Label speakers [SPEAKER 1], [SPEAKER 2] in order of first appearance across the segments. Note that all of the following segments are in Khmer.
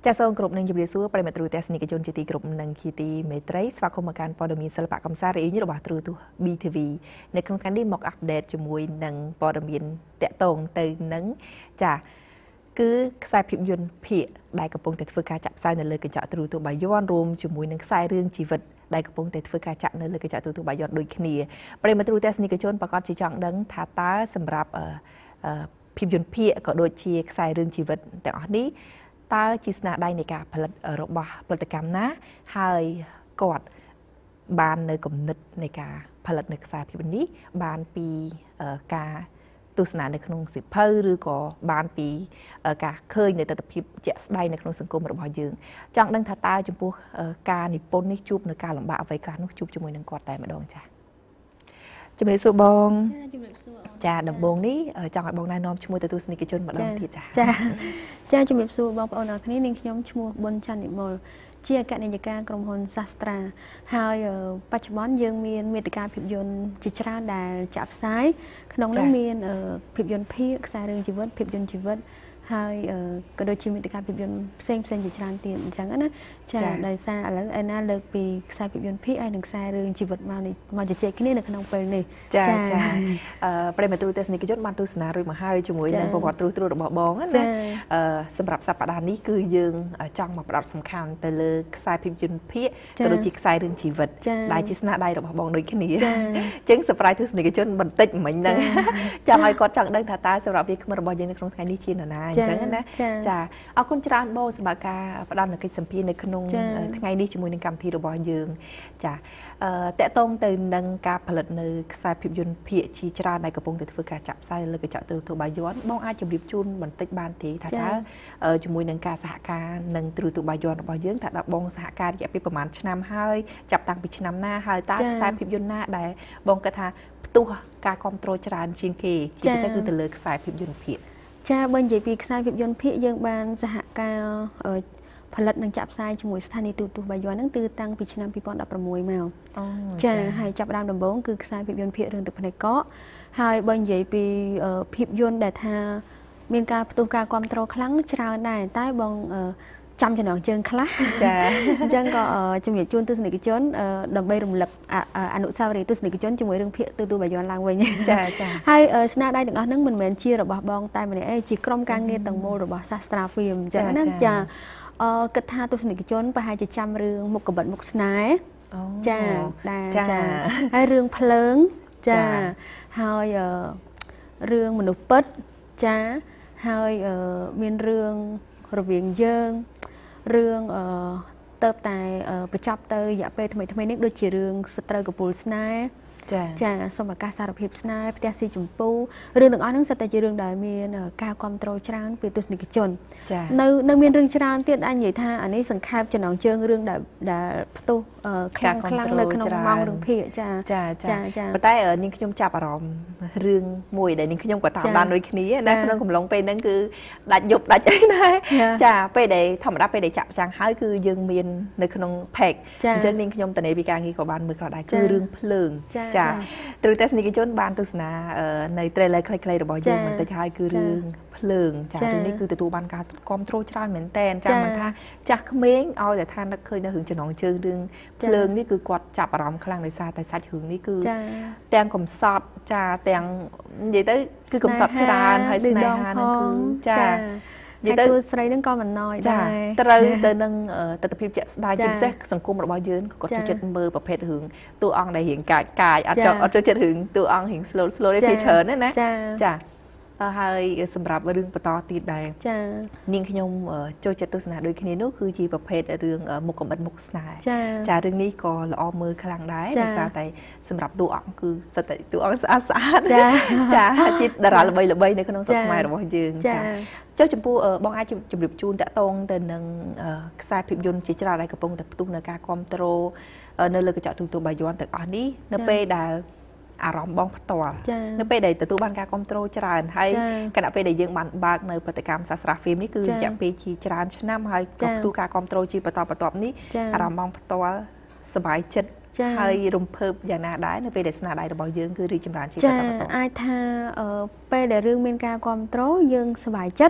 [SPEAKER 1] ចាសសូមគោរពនឹងជម្រាបសួរប្រិយមិត្តទស្សនិកជនជាទីគោរពនិងជាទីមេត្រីស្វាគមន៍មកកាន់ព័ត៌មានសិល្បៈកំសាន្តរីរបស់ទ្រទស្សន៍ BTV នៅក្នុងថ្ងៃនេះមកអាប់ដេតជាមួយនឹងព័ត៌មានតាក់ទងទៅនឹងចាគឺខ្សែភាពយន្តភាគដែលកំពុងតែធ្វើការចាក់ផ្សាយនៅលើកញ្ចក់ទូរទស្សន៍បាយ័នរួមជាមួយនឹងខ្សែរឿងជីវិតដែលកំពុងតែធ្វើការចាក់នៅលើកញ្ចក់ទូរទស្សន៍បាយ័នដូចគ្នាប្រិយមិត្តទស្សនិកជនប្រកាសជាចង់ដឹងថាតើសម្រាប់ភាពយន្តភាគក៏ដូចជាខ្សែរឿងជីវិតទាំងអស់នេះតើជាស្នាដៃនៃការផលិតរបស់ផលិតកម្មណាហើយគាត់បាននៅគំនិតនៃការផលិតនៅខ្សែភាពយន្តនេះបានពីការទស្សនានៅក្នុងសិភៅឬក៏បានពីការឃើញនៅទស្សនវិជ្ជាជាក់ស្ដែងនៅក្នុងសង្គមរបស់យើងចង់ដឹងថាតើចំពោះការនិពន្ធនេះជួបនៅការលំបាកអ្វីខ្លះនោះជួបជាមួយនឹងគាត់តែម្ដងចា៎ជំរាបសួរបងចាដំបូងនេះចង់ឲ្យបងណែនាំឈ្មោះទៅទស្សនិកជនម្ដងទៀត
[SPEAKER 2] ចាជំរាបសួរបងប្អូនអរគ្នានាងខ្ញុំឈ្មោះប៊ុនច័ន្ទនិមលជាអគ្គនាយិកាក្រុមហ៊ុនសាស្ត្រាហើយបច្ចុប្បន្នយើងមានមាតិកាភាពយន្តជាច្រើនដែលចាក់ផ្សាយក្នុងនោះមានភាពយន្តភាគខ្សែរឿងជីវិតភាពយន្តជីវិតហើយក៏ដូចជាមាតិកាភាពយន្តផ្សេងជាច្រើនទៀតអញ្ចឹងណាចាដោយសារឥឡូវឯណាលើកពីខ្សែភាពយន្តភាគហើយនិងខ្សែរឿងជីវិតមកជជែកគ្នានៅក្នុងពេលនេះ
[SPEAKER 1] ចាប្រិយមិត្តទស្សនិកជនបានទស្សនារួចមកហើយជាមួយនឹងប្រវត្តិទ្រូរបស់បងណាសម្រាប់សប្តាហ៍នេះគឺយើងចង់មកផ្ដោតសំខាន់ទៅលើខ្សែភាពយន្តភាគក៏ដូចជាខ្សែរឿងជីវិតដែលជាស្នាដៃរបស់បងដូចគ្នាអញ្ចឹង surprise ទស្សនិកជនបន្តិចមិញហ្នឹងចង់ឲ្យគាត់ចង់ដឹងថាតើសម្រាប់វាគ្មិនរបស់យើងនៅក្នុងថ្ងៃនេះជានរណាអញ្ចឹងណាចាអរគុណច្រើនបងសម្រាប់ការផ្ដល់នូវកិច្ចសម្ភារនៅក្នុងថ្ងៃនេះជាមួយនឹងកម្មវិធីរបស់យើងចាតកតងទៅនឹងការផលិតនៅខ្សែភាពយន្តភាគជាច្រើនដែលកំពុងតែធ្វើការចាក់ផ្សាយលើកញ្ចក់ទូរទស្សន៍បាយ័នបងអាចជម្រាបជូនបន្តិចបានទេថាតើជាមួយនឹងការសហការនឹងទូរទស្សន៍បាយ័នរបស់យើងថាដល់បងសហការរយៈពេលប្រហែលឆ្នាំហើយចាប់តាំងពីឆ្នាំណាហើយតើខ្សែភាពយន្តណាដែលបងគិតថាផ្ទុះការគ្រប់គ្រងច្រើនជាងគេជាពិសេសគឺទៅលើខ្សែភាពយន្តភាគ
[SPEAKER 2] ចាបើនិយាយពីខ្សែភាពយន្តភាគយើងបានសហការផលិតនិងចាក់ផ្សាយជាមួយស្ថានីយ៍ទូរទស្សន៍បាយ័នហ្នឹងគឺតាំងពីឆ្នាំ2016មកចាហើយចាប់ផ្ដើមដំបូងគឺខ្សែភាពយន្តភាគរឿងទឹកភ្នែកកកហើយបើនិយាយពីភាពយន្តដែលថាមានការផ្ទុះការគ្រប់គ្រងខ្លាំងច្រើនដែរតែបងចាំចំណងជើងខ្លះចាអញ្ចឹងក៏ជំរាបជូនទស្សនិកជនដើម្បីរំលឹកអនុស្សាវរីយ៍ទស្សនិកជនជាមួយរឿងភាគទូរទស្សន៍បាយ័នឡើងវិញចាហើយស្នាដៃទាំងអស់ហ្នឹងមិនមែនជារបស់បងតែម្នាក់ឯងជាក្រុមការងារទាំងមូលរបស់សាស្ត្រាហ្វៀមអញ្ចឹងណាចាគិតថាទស្សនិកជនប្រហែលជាចាំរឿងមុខកបិតមុខស្នេហ៍ចាចាហើយរឿងភ្លើងចាហើយរឿងមនុស្សពិតចាហើយមានរឿងរវាងយើងរឿងទៅតែបញ្ចប់ទៅរយៈពេលថ្មីនេះដូចជារឿងស្ត្រូវកពូលស្នេហ៍ចាសូមឱកាសសារភាពស្នេហ៍ផ្ទះស៊ីចម្ពូរឿងទាំងអស់ហ្នឹងសិតតែជារឿងដែលមានការគ្រប់គ្រងច្រើនពីទស្សនិកជននៅមានរឿងច្រើនទៀតអាចនិយាយថាអានេះសង្ខេបចំណងជើងរឿងដែលផ្ទុះខ្លាំងនៅក្នុងម៉ោងរឿងភាគចា
[SPEAKER 1] ប៉ុន្តែនាងខ្ញុំចាប់អារម្មណ៍រឿងមួយដែលនាងខ្ញុំក៏តាមដានដូចគ្នាណាក្នុងកំឡុងពេលហ្នឹងគឺដាច់យប់ដាច់អីណាចាពេលដែលធម្មតាពេលដែលចាក់ចាំងហើយគឺយើងមាននៅក្នុង pack អញ្ចឹងនាងខ្ញុំតនេពីការងារក៏បានមើលខ្លះដែរគឺរឿងភ្លើងចាទ្រទស្សនិកជនបានទស្សនានៅ trailer ខ្លីៗរបស់យើងបន្តិចហើយគឺរឿងភ្លើងចារឿងនេះគឺទទួលបានការគាំទ្រច្រើនមែនតើចាំមិនថាចាស់ក្មេងឲ្យតែថានឹកឃើញនៅរឿងចំណងជើងរឿងភ្លើងនេះគឺគាត់ចាប់អារម្មណ៍ខ្លាំងដោយសារតែសាច់រឿងនេះគឺទាំងកំសត់ចាទាំងនិយាយទៅគឺកំសត់ច្រើនហើយស្នេហាហ្នឹងគឺចា
[SPEAKER 2] និយាយទៅស្រីហ្នឹងក៏មិនណយដែរ
[SPEAKER 1] ត្រូវទៅនឹងទស្សនវិជ្ជាជាក់ស្ដែងជាពិសេសសង្គមរបស់យើងគាត់ចូលចិត្តមើលប្រភេទរឿងតួអង្គដែលរៀងកាយអត់ចូលចិត្តរឿងតួអង្គរៀង slow ទេពីច្រើនណាចាហើយសម្រាប់រឿងបន្តទៀតដែរនាងខ្ញុំចូលចិត្តទស្សនាដូចគ្នានោះគឺជាប្រភេទរឿងមុខកំបិតមុខស្នេហ៍ចារឿងនេះក៏ល្អមើលខ្លាំងដែរដោយសារតែសម្រាប់តួអង្គគឺសិតតែតួអង្គស្អាតចាជាតារាល្បីនៅក្នុងស្រុកខ្មែររបស់យើងចាចុះចំពោះបងអាចជម្រាបជូនតាក់ទងទៅនឹងខ្សែភាពយន្តជាច្រើនដែលកំពុងតែផ្ទុះនៅការគ្រប់គ្រងនៅលើកញ្ចក់ទូរទស្សន៍បាយ័នទាំងអស់នេះនៅពេលដែលអារម្មណ៍បងផ្ទាល់នៅពេលដែលទទួលបានការគ្រប់គ្រងច្រើនហើយគណៈពេលដែលយើងបានបើកនៅប្រតិកម្មសាស្ត្រាហ្វៀមនេះគឺរយៈពេលជាច្រើនឆ្នាំហើយក៏ផ្ទុះការគ្រប់គ្រងជាបន្តបន្ទាប់នេះអារម្មណ៍បងផ្ទាល់សប្បាយចិត្តហើយរំភើបយ៉ាងណាដែរនៅពេលដែលស្នាដៃរបស់យើងគឺរីកចម្រើនជាបន្តបន្ទាប់
[SPEAKER 2] អាចថាពេលដែលរឿងមានការគ្រប់គ្រងយើងសប្បាយចិត្ត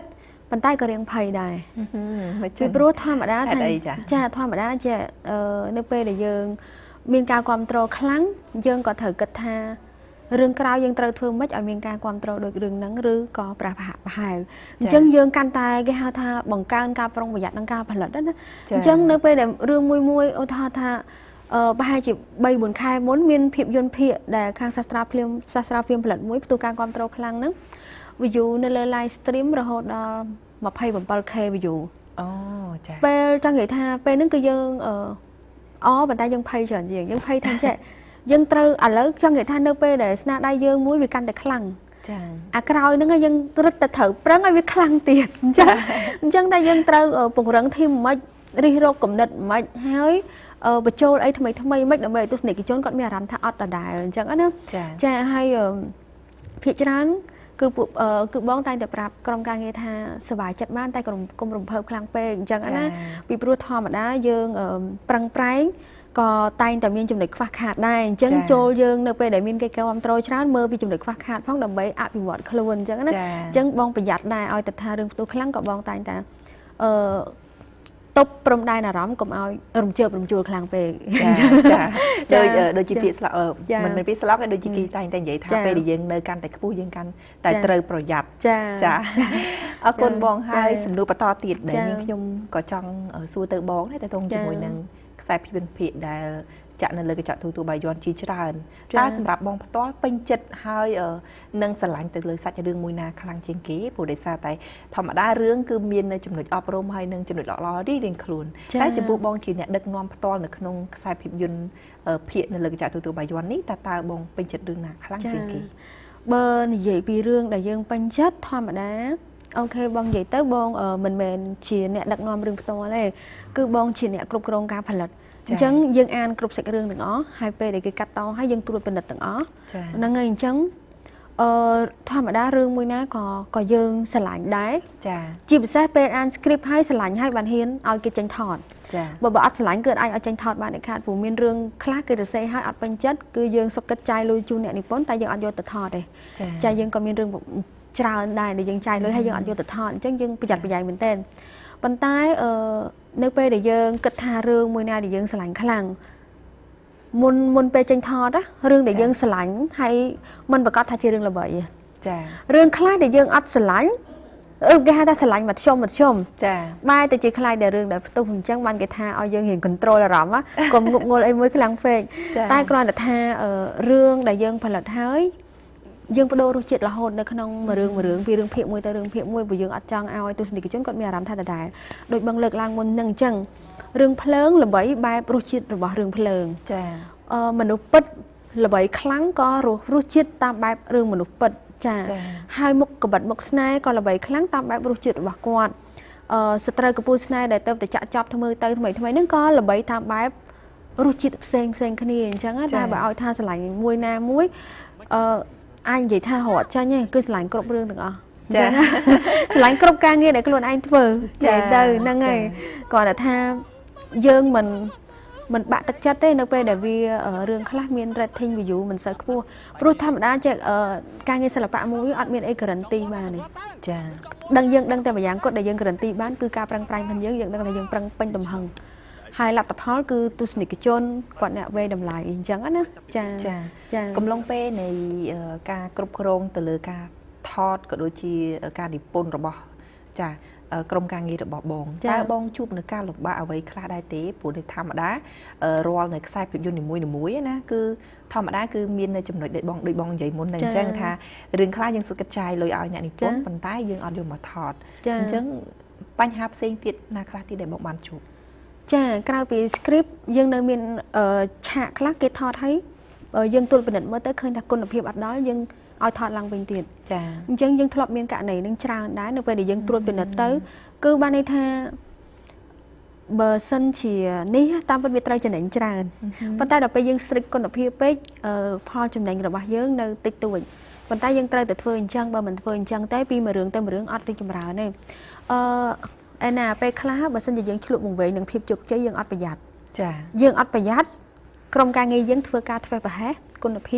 [SPEAKER 2] ប៉ុន្តែក៏រៀងភ័យដែរ
[SPEAKER 1] ពី
[SPEAKER 2] ព្រោះធម្មតាថាចាធម្មតាជានៅពេលដែលយើងមានការគ្រប់គ្រងខ្លាំងយើងក៏ត្រូវគិតថារឿងក្រៅយើងត្រូវធ្វើម៉េចឲ្យមានការគ្រប់គ្រងដូចរឿងហ្នឹងឬក៏ប្រហែលអញ្ចឹងយើងកាន់តែគេហៅថាបង្កើនការប្រុងប្រយ័ត្ននិងការផលិតណាអញ្ចឹងនៅពេលដែលរឿងមួយឧទាហរណ៍ថាប្រហែលជា 3-4 ខែមុនមានភាពយន្តភាគដែលខាងសាស្ត្រាហ្វៀមផលិតមួយផ្ទុះការគ្រប់គ្រងខ្លាំងហ្នឹង view នៅលើ live stream រហូតដល់ 27k view
[SPEAKER 1] អូចា៎
[SPEAKER 2] ពេលចង់និយាយថាពេលហ្នឹងគឺយើងប៉ុន្តែយើងភ័យច្រើនជាងយើងភ័យថាចេះយើងត្រូវឥឡូវចង់និយាយថានៅពេលដែលស្នាដៃយើងមួយវាកាន់តែខ្លាំងចា៎អាក្រោយហ្នឹងយើងរឹតតែត្រូវប្រឹងឲ្យវាខ្លាំងទៀតអញ្ចឹងតែយើងត្រូវពង្រឹងធីមមិនរិះរកគំនិតមិនហើយបញ្ចូលអីថ្មីមិនដើម្បីឲ្យទស្សនិកជនគាត់មានអារម្មណ៍ថាអត់ដដែលអញ្ចឹងណាចា៎ហើយភាគច្រើនគឺបងតែងតែប្រាប់ក្រុមការងារថាសុបាយចិត្តបានតែកុំរំភើបខ្លាំងពេកអញ្ចឹងណាពីព្រោះធម្មតាយើងប្រឹងប្រែងក៏តែងតែមានចំណុចខ្វះខាតដែរអញ្ចឹងចូលយើងនៅពេលដែលមានគេគ្រប់គ្រងច្រើនមើលពីចំណុចខ្វះខាតផងដើម្បីអភិវឌ្ឍខ្លួនអញ្ចឹងណាអញ្ចឹងបងប្រយ័ត្នដែរឲ្យតែថារឿងផ្ទុះខ្លាំងក៏បងតែងតែតបព្រំដែនអារម្មណ៍កុំឲ្យរំជើបរំជួលខ្លាំងពេក
[SPEAKER 1] ចាដូចជាពាក្យស្លោកមិនមែនពាក្យស្លោកទេដូចជាគេតែងតែនិយាយថាពេលដែលយើងនៅកាន់តែខ្ពស់យើងកាន់តែត្រូវប្រយ័ត្នចាអរគុណបងហើយសំណួរបន្តទៀតដែលនាងខ្ញុំក៏ចង់សួរទៅបងដែរតើតោងជាមួយនឹងខ្សែភាពយន្តភាគដែលចាក់នៅលើកញ្ចក់ទូរទស្សន៍បាយ័នជាច្រើនតើសម្រាប់បងផ្ទាល់ពេញចិត្តហើយនឹងស្រឡាញ់ទៅលើសាច់រឿងមួយណាខ្លាំងជាងគេព្រោះដោយសារតែធម្មតារឿងគឺមានចំណុចអប់រំហើយនឹងចំណុចល្អៗរៀងៗខ្លួនតែចំពោះបងជាអ្នកដឹកនាំផ្ទាល់នៅក្នុងខ្សែភាពយន្តភាគនៅលើកញ្ចក់ទូរទស្សន៍បាយ័ននេះតើបងពេញចិត្តរឿងណាខ្លាំងជាងគេ
[SPEAKER 2] បើនិយាយពីរឿងដែលយើងពេញចិត្តធម្មតាអូខេបងនិយាយទៅបងមិនមែនជាអ្នកដឹកនាំរឿងផ្ទាល់ទេគឺបងជាអ្នកគ្រប់គ្រងការផលិតអញ្ចឹងយើងអានគ្រប់សាច់រឿងទាំងអស់ហើយពេលដែលគេកាត់តហើយយើងត្រួតពិនិត្យទាំងអស់ហ្នឹងហើយអញ្ចឹងធម្មតារឿងមួយណាក៏យើងស្រឡាញ់ដែរចាជាពិសេសពេលអាន script ហើយស្រឡាញ់ហើយបានហ៊ានឲ្យគេចេញថតចាបើអត់ស្រឡាញ់គឺអាចឲ្យចេញថតបានឯខាតព្រោះមានរឿងខ្លះគេសរសេរឲ្យអត់ពេញចិត្តគឺយើងសុខចិត្តចាយលុយជូនអ្នកនិពន្ធតែយើងអត់យកទៅថតទេចាយើងក៏មានរឿងច្រើនដែរដែលយើងចាយលុយហើយយើងអត់យកទៅថតអញ្ចឹងយើងប្រយ័ត្នប្រយែងមែនទែនប៉ុន្តែនៅពេលដែលយើងគិតថារឿងមួយណាដែលយើងស្រឡាញ់ខ្លាំងមុនពេលចេញថតរឿងដែលយើងស្រឡាញ់ហើយមិនប្រកាសថាជារឿងល្បីចារឿងខ្លះដែលយើងអត់ស្រឡាញ់គេហៅថាស្រឡាញ់មធ្យមចាបែរទៅជាខ្លាយដែលរឿងដែលផ្ទុះអញ្ចឹងបានគេថាឲ្យយើងរៀង control អារម្មណ៍កុំងប់ងល់អីមួយខ្លាំងពេកតែគ្រាន់តែថារឿងដែលយើងផលិតហើយយើងបដូររសជាតិរហូតនៅក្នុងមួយរឿងពីរឿងភាគមួយទៅរឿងភាគមួយព្រោះយើងអត់ចង់ឲ្យទស្សនិកជនគាត់មានអារម្មណ៍ថាដដែលដូចបងលើកឡើងមុននឹងអញ្ចឹងរឿងភ្លើងល្បីបែបរសជាតិរបស់រឿងភ្លើងចាមនុស្សពិតល្បីខ្លាំងក៏រសជាតិតាមបែបរឿងមនុស្សពិតចាហើយមុខកបិតមុខស្នេហ៍ក៏ល្បីខ្លាំងតាមបែបរសជាតិរបស់គាត់ស្ត្រីកពូលស្នេហ៍ដែលទៅចាក់ចប់ធ្វើទៅថ្មីហ្នឹងក៏ល្បីតាមបែបរសជាតិផ្សេងគ្នាអញ្ចឹងតែបើឲ្យថាស្រឡាញ់មួយណាមួយអាចនិយាយថារត់ចាញ់ទេគឺស្រឡាញ់គ្រប់រឿងទាំងអស់ចាស្រឡាញ់គ្រប់ការងារដែលខ្លួនឯងធ្វើនិយាយទៅហ្នឹងហើយគាត់ថាយើងមិនបាក់ទឹកចិត្តទេនៅពេលដែលវារឿងខ្លះមាន rating view មិនសូវខ្ពស់ព្រោះធម្មតាចេះការងារសិល្បៈមួយអត់មានអី guarantee បានទេចាយើងដឹងតែម្យ៉ាងគាត់ដែលយើង guarantee បានគឺការប្រឹងប្រែងរបស់យើងដឹងថាយើងប្រឹងពេញទំហឹងហើយលទ្ធផលគឺទស្សនិកជនគាត់អ្នកវេតម្លៃអញ្ចឹងណាចា
[SPEAKER 1] កំឡុងពេលនៃការគ្រប់គ្រងទៅលើការថតក៏ដូចជាការនិពន្ធរបស់ចាក្រុមការងាររបស់បងតើបងជួបនឹងការលំបាកអ្វីខ្លះដែរទេព្រោះនៅធម្មតារាល់នៅខ្សែភាពយន្តនីមួយណាគឺធម្មតាគឺមាននៅចំណុចដែលបងដូចបងនិយាយមុនហ្នឹងអញ្ចឹងថារឿងខ្លះយើងសុខចិត្តចាយលុយឲ្យអ្នកនិពន្ធប៉ុន្តែយើងអត់យកមកថតអញ្ចឹងបញ្ហាផ្សេងទៀតណាខ្លះទៀតដែលបងបានជួប
[SPEAKER 2] ចាក្រៅពី script យើងនៅមានឆាកខ្លះគេថតឲ្យយើងទល់ពិនិត្យមើលទៅឃើញថាគុណភាពអត់ដល់យើងឲ្យថតឡើងវិញទៀតចាអញ្ចឹងយើងធ្លាប់មានករណីនឹងច្រើនដែរនៅពេលដែលយើងត្រួតពិនិត្យទៅគឺបានន័យថាបើសិនជានេះតាមពិតវាត្រូវចំណេញច្រើនប៉ុន្តែដល់ពេលយើងស្រិចគុណភាពពេកផលចំណេញរបស់យើងនៅតិចតួចប៉ុន្តែយើងត្រូវតែធ្វើអញ្ចឹងបើមិនធ្វើអញ្ចឹងទេពីមួយរឿងទៅមួយរឿងអត់រីកចម្រើនទេឯណាពេលខ្លះបើសិនជាយើងឆ្លុះបង្វែងនឹងភាពជោគជ័យយើងអត់ប្រយ័ត្នចាយើងអត់ប្រយ័ត្នក្រុមការងារយើងធ្វើការធ្វេសប្រហែសគុណភាព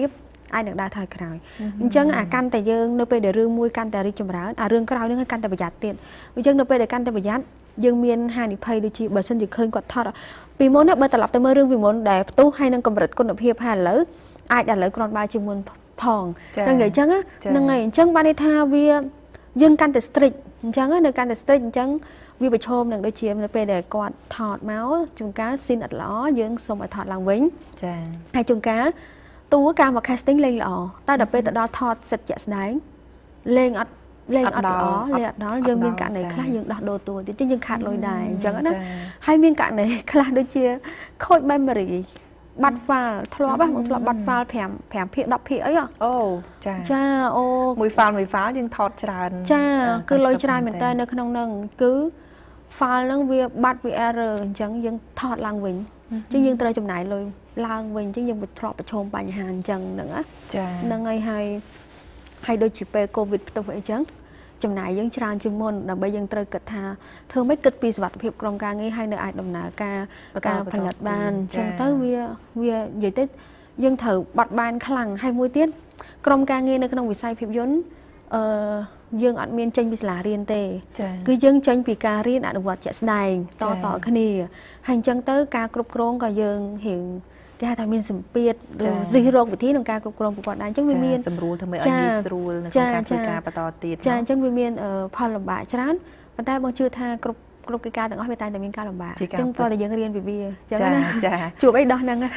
[SPEAKER 2] ai được đa thời khởi chân căn tại dương nơi để rương mui căn tại đi chùm ráo rương cái nữa căn tại bây giờ tiền chân nơi để căn tại bây giờ dương miên hai đi pay đi chị bởi sân chỉ khơi quạt thọt vì muốn bây tập tới mơ rương vì muốn để tu hay nâng cầm vật con đập hiệp hay lỡ ai đặt lấy con ba chừng muốn thòng chân người chân á nâng ngày chân ba đi thao vi dương căn tại street chân á nơi căn tại street chân vì bạch hôm đừng đôi chiếm là để quạt thọt máu chúng cá xin ật ló dương xong phải thọt làng vĩnh hai chúng cá tu cao mà casting lên lọ ta đập bên đó thọt sạch chẹt đánh lên ật đó dương miên cạn này khá dương đọt đồ tuổi thì dương khát lôi đài chẳng đó hai miên cạn này khá đôi chia khôi memory bật phà thọ bác một thọ bật phà phèm phía đập phía ấy à cha
[SPEAKER 1] mùi phá nhưng thọt tràn
[SPEAKER 2] cha cứ lôi tràn mình ta nơi không nâng cứ phà nâng việc bắt việc error chẳng dương thọt làng vĩnh chứ dương tới trong này lôi làng vĩnh chứ dương bị thọ bị chôm bài hàn chẳng nữa nâng ngày hay đôi chỉ về covid tôi vậy chứ trong này dương tràn chuyên môn là bây giờ tới kịch thà thường mấy kịch pi vật hiệp trong ca nghĩ hay nơi ai đồng nà ca phần lật bàn chẳng tới vía vậy tết dương thử bật bàn khăng hay môi tiết trong ca nghe nơi trong vị sai phiệp vốn dương ăn miên tranh bị là riêng tề cứ dương tranh bị ca riêng ăn vật chạy đài to cái này hành chân tới ca cướp krong cả dương hiện cái hai thằng miên sầm piệt ri rong vị trí nông ca cướp krong của bọn anh chẳng vì miên
[SPEAKER 1] sầm rùa thằng mấy anh đi rùa nông ca bắt to tiệt
[SPEAKER 2] chẳng vì miên phòn làm bạ chán bọn ta bằng chưa tha cướp cái ca từng nói về tayแต่miên ca làm bạ chẳng to thì dương riêng vì bia chẳng chụp ấy đó năng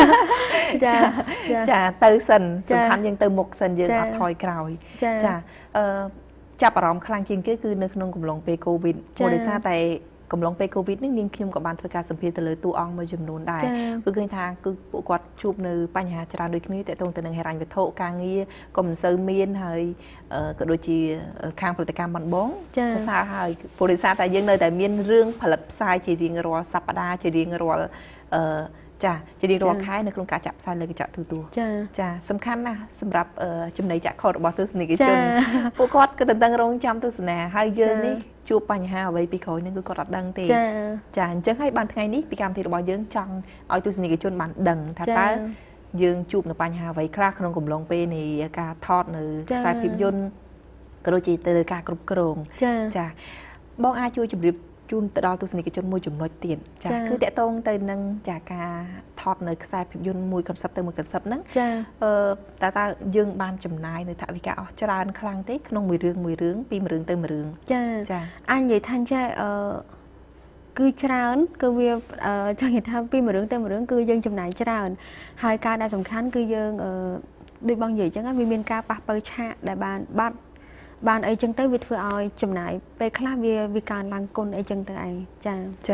[SPEAKER 1] chà từ sần sầm khăn dương từ một sần dương ọt thoi cào chàจับอารมณ์ครั้งจริงก็คือในขนมกลุ่มลงไปโควิดโมเดซ่าแต่กลุ่มลงไปโควิดนี่ยิ่งขึ้นกับบ้านเพื่อการสัมผัสแต่เลยตัวอ่องมาจำนวนได้คือเกินทางคือปกติชุบในปัญหาจราโดยนี้แต่ตรงแต่หนึ่งเหตุการณ์วิโตการงี้กลุ่มเซอร์เมียนให้ก็โดยจีข้างผลิตกรรมบันบ้องภาษาให้โมเดซ่าแต่ยังในแต่เมียนเรื่องผลิตทรายจีดีงรัวสัปดาห์จีดีงรัวจ้าจะดีรอค่ายในโครงการจับสายเลยก็จะตัวจ้าสำคัญนะสำหรับจำเลยจากคอร์ดบอสตุสนิกชนพวกกอดก็ตั้งโรงจำตุสนาให้เยอะนี่จูบปัญหาไว้ปีคอยนึงก็กอดดังตีจ้าจะให้บันไงนี้ปีการที่เราบอกเยอะจังเอาตุสนิกชนบันดังถ้าตายืงจูบในปัญหาไว้คลาขนมกลุ่มลงไปในการทอดในสายพิมพ์ยนต์กระโดดจีเตอร์การกรุบกรองจ้าบ้องอาช่วยจุดจุนตลอดตุสนิกชนมวยจุ่มน้อยเตียนจากคือแต่ตรงเตยนังจากการทอดในสายพิมพ์ยนต์มวยคอนเซ็ปต์เตยมวยคอนเซ็ปต์นั้นแต่ตายืงบานจำนายในถาวิกาจรานคลังเต็กขนมมวยเรื่องปีมเรื่องเตยมเรื่อง
[SPEAKER 2] จ้าอันใหญ่ท่านใช่คือจรานคือวิจังเห็นทำปีมเรื่องเตยมเรื่องคือยืงจำนายจรานหายการได้สำคัญคือยืงด้วยบางอย่างจังมีเมียนกาปะเปิดชาได้บานบัดบ้านไอ้จังเต้วิทย์เพื่อเอาจำหน่ายไปคลาวิการลังกลไอ้จังเต้ไอ้จ้า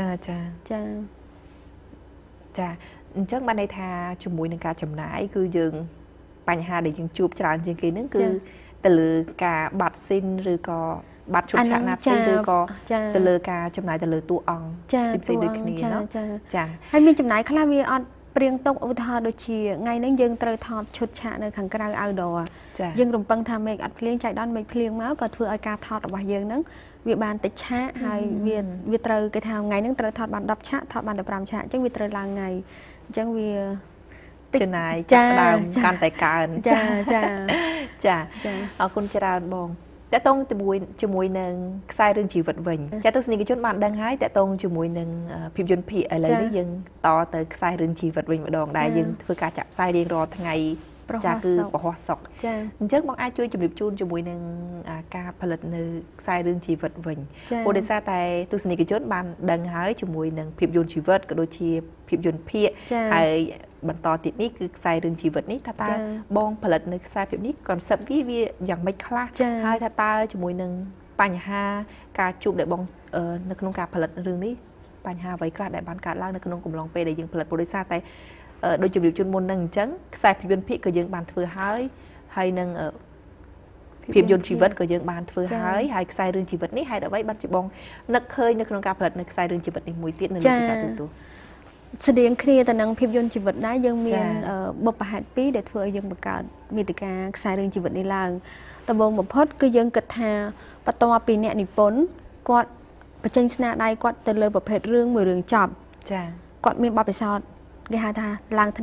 [SPEAKER 2] จัง
[SPEAKER 1] บ้านในทาจมูกในการจำหน่ายคือยังปัญหาเด็กยังจูบจานจริงๆนั่นคือแต่เลือกาบัตรซินหรือก็บัตรชุดฉากนับซินหรือก็แต่เลือกาจำหน่ายแต่เลือตัวอ่อง14ด้วยนี้เนาะจ้า
[SPEAKER 2] ให้มีจำหน่ายคลาวิออนเปลี่ยนตกอุทธรโดยเชี่ยไงนั่งยังเตยทอดชุดฉากในขังกระไรเอาดอยังรวมปังทำเมกอัดเพลียงใจด้านไม่เพลียงม้าก็เพื่ออาการทอดออกมายังนั่งเวียบานติดฉากให้เวียเตยกระทำไงนั่งเตยทอดบานดับฉากทอดบานแต่ปรามฉากจังเวียเตยลางไงจังเวีย
[SPEAKER 1] ติดนายจับดามการแต่การเอาคนจราบองแต่ตรงจมูกหนึ่งใส่เรื่องชีวิตวิ่งแต่ตัวนี้ก็จนมันดังหายแต่ตรงจมูกหนึ่งพิมพ์ยนต์ผีอะไรนี่ยังต่อแต่ใส่เรื่องชีวิตวิ่งมาดองได้ยังเพื่อการจับใส่เรียงรอทั้งไงจากคือปะหัวศกเจ้าบางอาช่วยจุดดิบจูนจมูกหนึ่งการผลิตในใส่เรื่องชีวิตวิ่งโอเดซ่าแต่ตัวนี้ก็จนมันดังหายจมูกหนึ่งพิมพ์ยนต์ชีวิตก็โดยที่พิมพ์ยนต์ผีไอ้บรรทอติดนี้คือใส่เรื่องชีวิตนี้ถ้าตาบองผลิตในใส่แบบนี้ก่อนสับวิอย่างไม่คลาดให้ถ้าตาจมูกหนึ่งปัญหาการจูบได้บองในขนมการผลิตเรื่องนี้ปัญหาไว้คลาดได้บานการล่างในขนมกลุ่มลองไปได้ยังผลิตบริษัทแต่โดยจุดเด่นจุดมุนหนึ่งจังใส่พิมพ์ยนต์พิก็ยังบานเถื่อหายให้หนึ่งพิมพ์ยนต์ชีวิตก็ยังบานเถื่อหายให้ใส่เรื่องชีวิตนี้ให้ได้ไว้บันจุบองนักเคยในขนมการผลิตในใส่เรื่องชีวิตในมวยติดในเรื่องการตัว
[SPEAKER 2] แสดงเคลียร์แต่นังพิมพ์ยนต์ชีวิตได้ยังมีบทบาทปีเด็ดเฟื่อยังประกาศมีแต่การใส่เรื่องชีวิตในลางแต่บางบทพจน์ก็ยังกระทาปตปีเนี่ยนิพนธ์กอดประจันชนะได้กอดแต่เลยประเภทเรื่องมือเรื่องจับกอดมีบาปไปซอดเกี่ยหาทาลางธนะ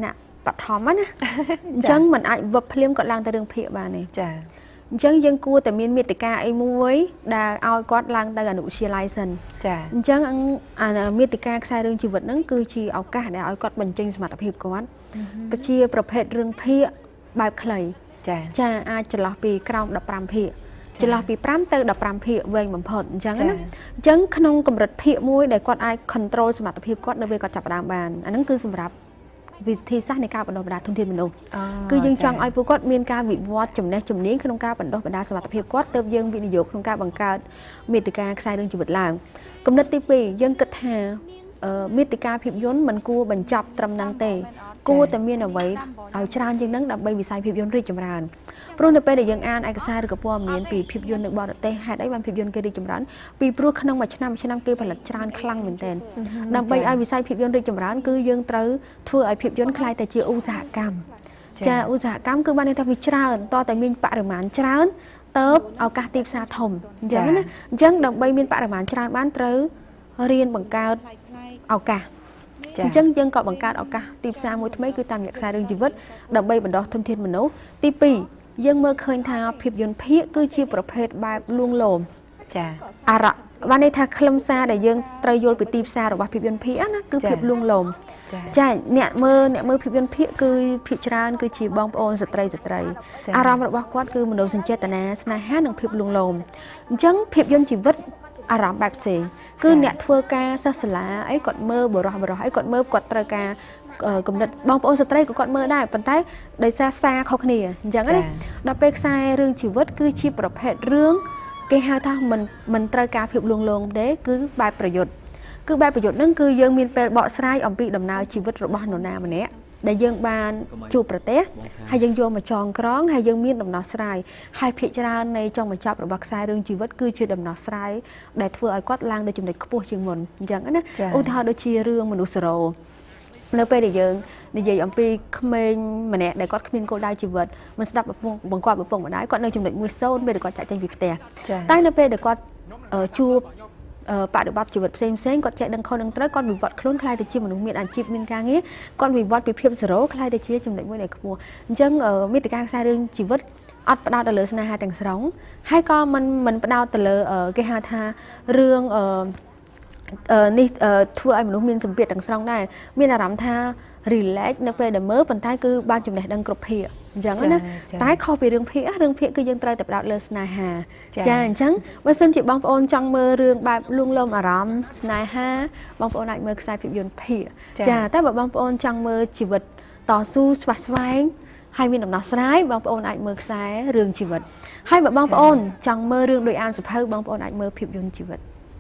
[SPEAKER 2] bạch thòm á chẳng mình ai vật phim còn lang ta đường phịa bà này chẳng dân cua tại miền miền tây ca ấy muối đã ao quát lang ta gần đủ chia license chẳng miền tây ca sai đường chỉ vật nắng cứ chỉ ao cả để ao quát bình chân mặt tập hiệp quát và chiaประเภท đường phịa bài khởi cha ai chỉ là vì cao đập ram phịa chỉ là vì pram từ đập ram phịa về bẩm phật chẳng á chẳng không cầm rật phịa muối để quát ai control mặt tập hiệp quát nơi về quát chập đàm bàn anh nắng cứ sầm rạp vì thi sátในการบรรดาบรรดาทุ่มเทมันดูคือยังจังไอ้พวกก็มีการวิวัฒน์จุ่มแนจุ่มนี้ขนมการบรรดาบรรดาสมัติเพียบก็เติมยังวินิโยขนมการบังการมีติการใส่เรื่องชีวิตหลังกำเนิดที่ปียังกระแทมีติการพิบย้นมันกูบรรจับตำนางเตะกูแต่มีเอาไว้เอาชราญยังนั่งดับใบวิสัยพิบย้นรีจำรานปรุงในปีเดียยังอ่านไอ้กระซายกับพวกมีนปีพิบย้นหนึ่งบอลเตะหายได้วันพิบย้นเกลีจำรานปีปลุกขนมมาชนะเกลีผลิตชราญคลั่งเหมือนเต้นดับใบไอ้วิสัยพิบย้นรีจำรานคือยังเต๋อทั่วไอ้พิบย้นคลายแต่เชื่ออุตสาหกรรมจะอุตสาหกรรมคือบ้านในทวีชราญต่อแต่มีปริมาณชราญเติบเอาการตีสาถมอย่างนั้นยังดับใบมีปริมาณชราญบ้านเต๋อเรียนบังการเอากะจังยังเกาะบังการเอากะตีสามวยทำไมคือตามอยากใส่เรื่องชีวิตดับใบบรรดาทุ่มเทมันดูตีปียังเมื่อเคยทาพิบยนต์พิคือชีประเภทแบบลุงโลมอะระวันในทางคลำซาแต่ยังตรายโยนไปตีสาหรือว่าพิบยนต์พินะคือพิบลุงโลมใช่เนี่ยเมื่อพิบยนต์พิคือพิจารณาคือชีบองโอนสตรีอารามระว่าวัดคือมโนสัญเจตนาสนาห้าหนึ่งพิบลุงโลมจังพิบยนต์ชีวิตอารามแบบเสียคือเนี่ยทัวร์กาศาสนาไอ้กอดเมื่อบรอไอ้กอดเมื่อกอดตรากากำเนิดบางปอนสตรีก็กอดเมื่อได้ปัจจัยได้ซาเขาเนี่ยอย่างนั้นดับเป็กไซเรื่องชีวิตคือชีประเภทเรื่องเกี่ยวกับมันตรากาผิวลงเด้คือใบประโยชน์คือใบประโยชน์นั่นคือยังมีเป็นเบาะสายอมปีดำนาชีวิตระบอบหนุนามันเนี่ยได้ยังบานจูประเทศให้ยังโยมมาจองกร้องให้ยังมีดำนาสายให้พิจารณาในจองมาจับระบอบสายเรื่องชีวิตคือชื่อดำนาสายได้ทั่วไอ้กัดล่างได้จุดในขบวนจึงหมดอย่างนั้นนะอุทาโดยชีเรื่องมนุษย์โรแล้วไปเดี๋ยวอมปีเขมรมันเนี่ยได้ก็ขมิ้นโกได้ชีวิตมันสดับแบบบางกว่าแบบปงมาได้ก็ในจุดในมือโซ่ไปเดี๋ยวก็จะใจวิบแต่ใต้แล้วไปเดี๋ยวก็ชูปะเดี๋ยวบัดชีวิตเซ็งก็แจกดังเขาดังเต๋อก่อนวิวัฒน์คลุ้นคลายแต่ชีมันมีอันชีพมีการงี้ก่อนวิวัฒน์ไปเพียบสโรคลายแต่ชีจุดในมือในขบวนจังมีแต่การใช้เรื่องชีวิตอัดประดาวตะเลสนาหาแต่งสองให้ก็มันประดาวตะเลเกี่ยวกับเรื่องนี่ทั่วไอ้มนุษย์มีสมเปียต่างสองได้มีอารมณ์ท่ารีแลกนักเวทเดมเมอร์ปัญหาคือบ้านจุดไหนดังกรบเพียอย่างนั้นนะท้ายเข้าไปเรื่องเพียคือยังไตรแต่ประดาวเลสนาหาจ้าจังว่าซึ่งจีบางปอนจังเมื่อเรื่องแบบลุงลมอารมณ์สนาหาบางปอนไอ้เมื่อสายผิวยนเพียจ้าแต่แบบบางปอนจังเมื่อชีวิตต่อสู้สวัสดิ์ให้มีน้ำหนักสายบางปอนไอ้เมื่อสายเรื่องชีวิตให้แบบบางปอนจังเมื่อเรื่องโดยอ่านสุภาพบางปอนไอ้เมื่อผิวยนชีวิต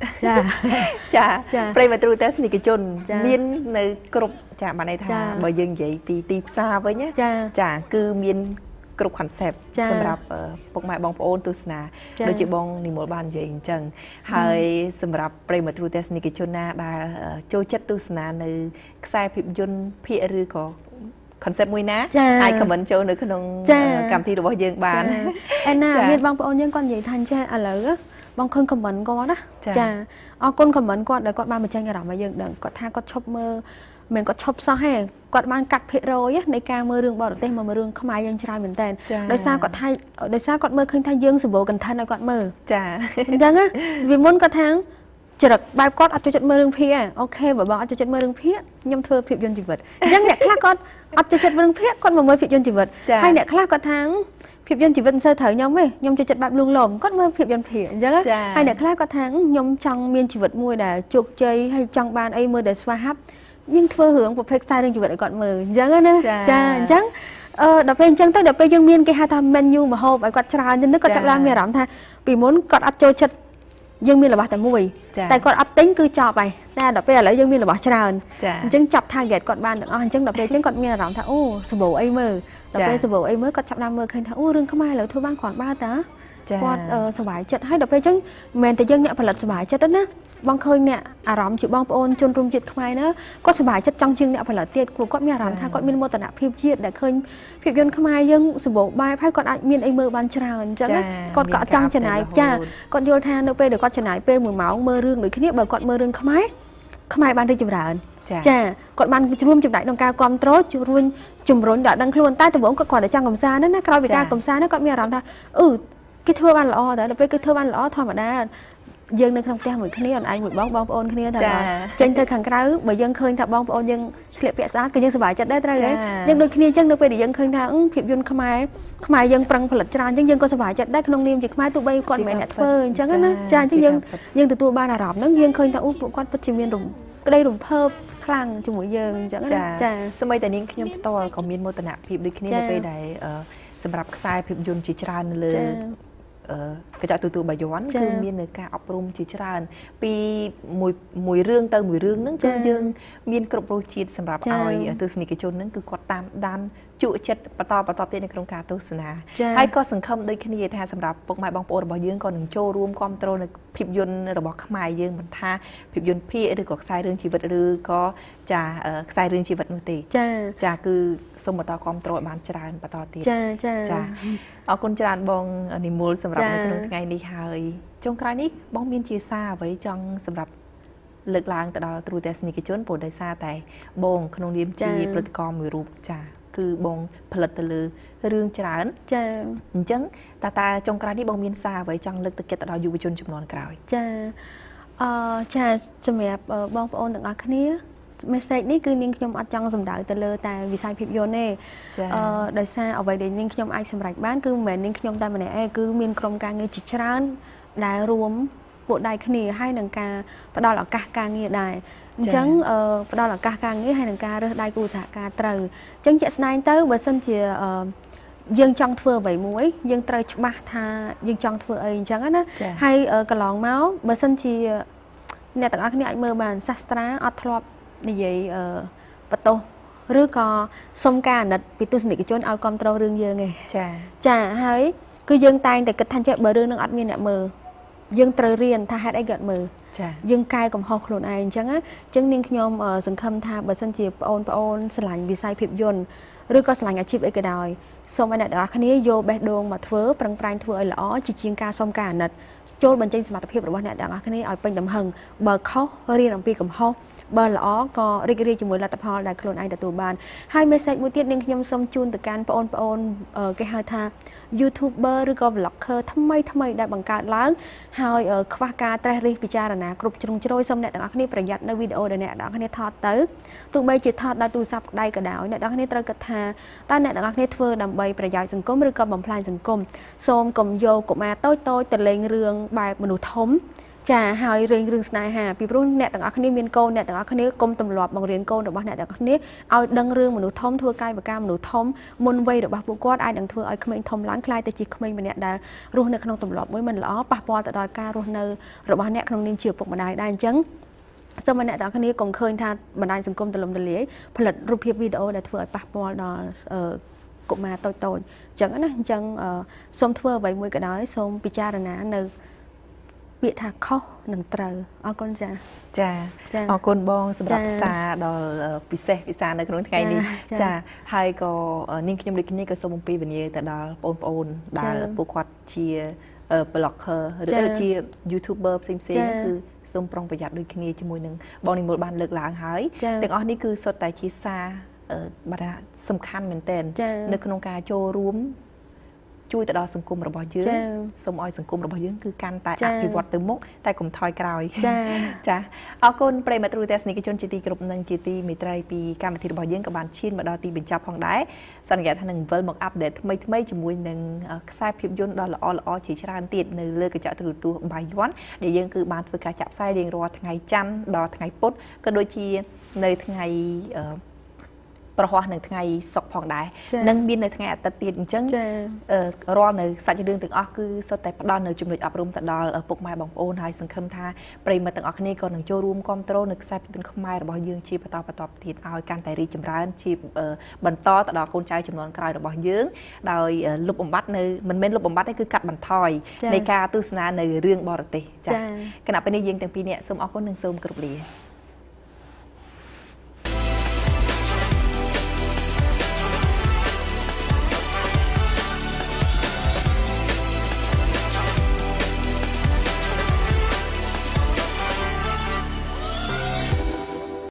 [SPEAKER 1] ปริมาตรเทสนิคจนมีนในกรุบจ้ามาในทางบางอย่างใหญ่ปีตีซาไว้เนี่ยจ้าคือมีนกรุบคอนเซปต์สำหรับพวกหมายบองโอนตุสนาโดยจีบองนิมอลบานใหญ่จังให้สำหรับปริมาตรเทสนิคจนน่าได้โจจัดตุสนาในสายพิบยนเพียหรือก็คอนเซปต์มวยนะไอ้คำบรรจุในขนมกำที่เราบอกยังบาน
[SPEAKER 2] ไอ้น่ามีบางโอนยังก่อนใหญ่ทันใช่อะไรก็บางคนคอมเมนต์ก็นะจ้าเอาคนคอมเมนต์ก็เดี๋ยวก็มาเป็นใจกระดาษมาเยอะเดี๋ยวก็ท่าก็ชอบมือเหมือนก็ชอบซ้อให้ก็มากัดเพลโรยในการมือเรื่องบอลเต้มาเรื่องขมายยังชราเหมือนเต้นโดยซาก็ท่าโดยซาก็มือขึ้นท่ายังสมบูรณ์กันท่านในก็มือจ้าจังอ่ะวิมุนก็ทั้งจะรักใบก็อาจจะจัดมือเรื่องเพี้ยโอเคแบบบอกอาจจะจัดมือเรื่องเพี้ยย่ำเธอผิดยนต์จีบยังเนี่ยคลาก็อาจจะจัดมือเรื่องเพี้ยคนมาเมื่อผิดยนต์จีบให้เนี่ยคลาก็ทั้งผิดยนต์จีบเสถอยยำไหมยำจะจัดแบบลุงหลงก็เมื่อผิดยนต์เพี้ยเยอะให้เนี่ยคลาก็ทั้งยำจังเมียนจีบมวยแต่จุกใจให้จังบานไอ้มือแต่สวาฮับยิ่งเธอหึงประเภทใส่เรื่องจีบไอ้ก่อนมือเยอะนะจ้าจังดับเป็นจังตั้งดับเป็นยังเมียนแกหาทำเมนูมาโฮไอ้ก่อนชราจนนึกก็จับรางเมียรำท่าปีม้วนก่อนอัดโจชัดยังมีระบาดแต่มวยแต่ก่อนอัดติ้งคือจ่อไปแต่ดับเป็นอะไรยังมีระบาดชราจังจับทางเกตก่อนบ้านแต่จังดับเป็นจังก่อนมีรำท่าโอ้สบู่ไอ้มือดับเป็นสบู่ไอ้มือก็จับรางมือเคยท่าโอ้เรื่องเข้ามาแล้วทั่วบ้านก่อนบ้านแต่ก่อนสบายจัดให้ดับเป็นจังเมนแต่ยังเนี่ยผลิตสบายจัดนั่นนะบางเคยเนี่ยอารมณ์จีบางโอนจนรุมจิตทำไมเนอะก็สบายจัดจังจริงเนี่ยผลิตเตี้ยกูก็มีอารมณ์ท่าก็มีโมตนะพิบเจียดแต่เคยพิบยนต์เข้ามายังสบู่ใบไพ่ก่อนมีไอ้มือบานชราจังนะก่อนก็จังชนะจ้าก่อนโยธาเนอะไปเดี๋ยวก็ชนะเป็นมือเมาเมื่อเรื่องหรือแค่นี้เบอร์ก่อนเมื่อเรื่องเข้ามาบ้านได้จีบรานចាគាត់បានរួមចំណែកក្នុងការគ្រប់គ្រងជំរុញដល់ដឹងខ្លួនតែដំបូងគាត់គាត់តែចង់កំសាន្តណាក្រោយពីការកំសាន្តហ្នឹងគាត់មានអារម្មណ៍ថាគេធ្វើបានល្អតែដល់ពេលគេធ្វើបានល្អធម្មតាយើងនៅក្នុងផ្ទះមួយគ្នាអនឯងមួយបងប្អូនគ្នាថាចេញទៅខាងក្រៅបើយើងឃើញថាបងប្អូនយើងឆ្លៀកពាក់ស្អាតគឺយើងសប្បាយចិត្តដែរត្រូវទេយើងដូចគ្នាអញ្ចឹងនៅពេលដែលយើងឃើញថាភាពយន្តខ្មែរយើងប្រឹងផលិតច្រើនអញ្ចឹងយើងក៏សប្បាយចិត្តដែរក្នុងនាមជាខ្មែរទោះបីគាត់មិនមែនអ្នកធ្វើអញ្ចឹងណាចាអញ្ចឹងយើងទទួលបានអារម្មណ៍ហ្នឹងយើងឃើញថាពួកគាត់ពិតជាមានក្តីរំភើបខ្លាំងជាមួយយើងអញ្ចឹងណាចា
[SPEAKER 1] សម្បីតែនាងខ្ញុំផ្ទាល់ក៏មានមោទនភាពដូចគ្នានៅពេលដែលសម្រាប់ខ្សែភាពយន្តជាច្រើននៅលើកញ្ចក់ទូទួលបាយ័នគឺមាននៅការអប់រំជាច្រើនពីមួយរឿងទៅមួយរឿងហ្នឹងគឺយើងមានគ្រប់រសជាតិសម្រាប់ឲ្យទស្សនិកជនហ្នឹងគឺគាត់តាមដានជក់ចិត្តបន្តទៀតនៅក្នុងការទស្សនាហើយក៏សង្ឃឹមដូចគ្នាថាសម្រាប់ពុកម៉ែបងប្អូនរបស់យើងក៏នឹងចូលរួមគ្រប់គ្រងនៅភាពយន្តរបស់ខ្មែរយើងមិនថាភាពយន្តភាគឬក៏ខ្សែរឿងជីវិតឬក៏ខ្សែរឿងជីវិតនោះទេចាគឺសូមបន្តគ្រប់គ្រងឲ្យបានច្រើនបន្តទៀតចាអរគុណច្រើនបងនិមលសម្រាប់នៅក្នុងថ្ងៃនេះហើយចុងក្រោយនេះបងមានជាសារអ្វីចង់សម្រាប់លើកឡើងទៅដល់ទ្រទស្សនិកជនព្រោះដោយសារតែបងក្នុងនាមជាផលិតករមួយរូបចាគឺបងផលិតទៅលើរឿងច្រើនចាអញ្ចឹងតាចុងក្រោយនេះបងមានសារអ្វីចង់លើកទឹកចិត្តទៅដល់យុវជនជំនាន់ក្រោយ
[SPEAKER 2] ចាសម្រាប់បងប្អូនទាំងអស់គ្នាmessage នេះគឺនាងខ្ញុំអត់ចង់សម្ដៅទៅលើតែវិស័យភាពយន្តទេដោយសារអ្វីដែលនាងខ្ញុំអាចសម្រេចបានគឺមិនមែននាងខ្ញុំតែម្នាក់ឯងគឺមានក្រុមការងារជាច្រើនដែលរួមពួកដៃគ្នាហើយនឹងការផ្ដល់ឱកាសការងារដែរអញ្ចឹងផ្ដល់ឱកាសការងារហើយនឹងការរើសដៃគូសហការត្រូវអញ្ចឹងជាក់ស្ដែងទៅបើសិនជាយើងចង់ធ្វើអ្វីមួយយើងត្រូវច្បាស់ថាយើងចង់ធ្វើអីអញ្ចឹងណាហើយកន្លងមកបើសិនជាអ្នកទាំងអស់គ្នាអាចមើលបានសាស្ត្រាអត់ធ្លាប់និយាយបន្ទោសឬក៏សុំការអាណិតពីទស្សនិកជនឲ្យគ្រប់គ្រងរឿងយើងឯងចាហើយគឺយើងតែងតែគិតថាចេះបើរឿងនឹងអត់មានអ្នកមើលយើងត្រូវរៀនថាហេតុអីគាត់មើលយើងកែកំហុសខ្លួនឯងអញ្ចឹងអញ្ចឹងនាងខ្ញុំសង្ឃឹមថាបើសិនជាបងប្អូនស្រឡាញ់វិស័យភាពយន្តឬក៏ស្រឡាញ់អាជីពអីក៏ដោយសូមឲ្យអ្នកទាំងអស់គ្នាយកបេះដូងមកធ្វើប្រឹងប្រែងធ្វើឲ្យល្អជាងការសុំការអាណិតចូលបញ្ចេញសមត្ថភាពរបស់អ្នកទាំងអស់គ្នាឲ្យពេញទំហឹងបើខុសរៀនអំពីកំហុសបើល្អក៏រីករាយជាមួយលទ្ធផលដែលខ្លួនឯងទទួលបានហើយ message មួយទៀតនាងខ្ញុំសូមជូនទៅកាន់បងប្អូនគេហៅថា YouTuber ឬក៏ Vlogger ថ្មីដែលបង្កើតឡើងហើយខ្វះការត្រេះរិះពិចារណាគ្រប់ជ្រុងជ្រោយសូមអ្នកទាំងអស់គ្នាប្រយ័ត្ននៅវីដេអូដែលអ្នកទាំងអស់គ្នាថតទៅទោះបីជាថតដោយទូរស័ព្ទក្តីក៏ដោយអ្នកទាំងអស់គ្នាត្រូវគិតថាតើអ្នកទាំងអស់គ្នាធ្វើដើម្បីប្រយោជន៍សង្គមឬក៏បំផ្លាញសង្គមសូមកុំយកកុមារតូចទៅលេងរឿងបែបមនុស្សធំចាហើយរឿងស្នេហាពីព្រោះអ្នកទាំងអស់គ្នាមានកូនអ្នកទាំងអស់គ្នាកុំទម្លាប់បង្រៀនកូនរបស់អ្នកទាំងអស់គ្នាឲ្យដឹងរឿងមនុស្សធំធ្វើកាយវិការមនុស្សធំមុនវ័យរបស់ពួកគាត់អាចនឹងធ្វើឲ្យក្មេងធំឡើងខ្លាយទៅជាក្មេងម្នាក់ដែលរស់នៅក្នុងទម្លាប់មួយមិនល្អប៉ះពាល់ទៅដល់ការរស់នៅរបស់អ្នកក្នុងនាមជាឪពុកម្ដាយដែរអញ្ចឹងសូមឲ្យអ្នកទាំងអស់គ្នាកុំឃើញថាបណ្ដាញសង្គមទលំទលាយផលិតរូបភាពវីដេអូដែលធ្វើឲ្យប៉ះពាល់ដល់កុមារតូចអញ្ចឹងណាអញ្ចឹងសូមធ្វើអ្វីមួយក៏ដោយសូមពិចារណានៅពាក្យថាខុសនឹងត្រូវអរគុណចា
[SPEAKER 1] អរគុណបងសម្រាប់សារដ៏ពិសេសពិសានៅក្នុងថ្ងៃនេះចាហើយក៏នាងខ្ញុំដូចគ្នាក៏សូមអំពាវនាវទៅដល់បងប្អូនដែលពួកគាត់ជា blogger ឬជា YouTuber ផ្សេងៗគឺសូមប្រុងប្រយ័ត្នដូចគ្នាជាមួយនឹងបងនិមលបានលើកឡើងហើយទាំងអស់នេះគឺសុទ្ធតែជាសារបាទសំខាន់មែនទែននៅក្នុងការចូលរួមជួយទៅដល់សង្គមរបស់យើងសូមឲ្យសង្គមរបស់យើងគឺកាន់តែអភិវឌ្ឍទៅមុខតែកុំថយក្រោយចាអរគុណប្រិយមិត្តទស្សនិកជនជាទីគោរពនិងជាទីមេត្រីពីកម្មវិធីរបស់យើងក៏បានឈានមកដល់ទីបញ្ចប់ផងដែរសន្យាថានឹងវិលមកអាប់ដេតថ្មីជាមួយនឹងខ្សែភាពយន្តដ៏ល្អជាច្រើនទៀតនៅលើកញ្ចក់ទូរទស្សន៍បាយ័នដែលយើងគឺបានធ្វើការចាក់ផ្សាយរៀងរាល់ថ្ងៃច័ន្ទដល់ថ្ងៃពុធក៏ដូចជានៅថ្ងៃប្រហ័សនៅថ្ងៃសុក្រផងដែរនឹងមាននៅថ្ងៃអាទិត្យទៀតអញ្ចឹងរាល់នៅសាច់រឿងទាំងអស់គឺសុទ្ធតែផ្ដល់នៅចំណុចអប់រំទៅដល់ពុកម៉ែបងប្អូនហើយសង្ឃឹមថាប្រិយមិត្តទាំងអស់គ្នាក៏នឹងចូលរួមគ្រប់គ្រងនៅខ្សែភាពយន្តខ្មែររបស់យើងជាបន្តទៀតឲ្យកាន់តែរីកចម្រើនជាបន្តទៅដល់កូនចៅចំនួនក្រោយរបស់យើងដោយលុបបំបាត់នៅមិនមែនលុបបំបាត់ទេគឺកាត់បន្ថយនៃការទស្សនានៅរឿងបរទេសចា៎គណៈពេលនេះយើងទាំងពីរនាក់សូមអរគុណនិងសូមគោរពលា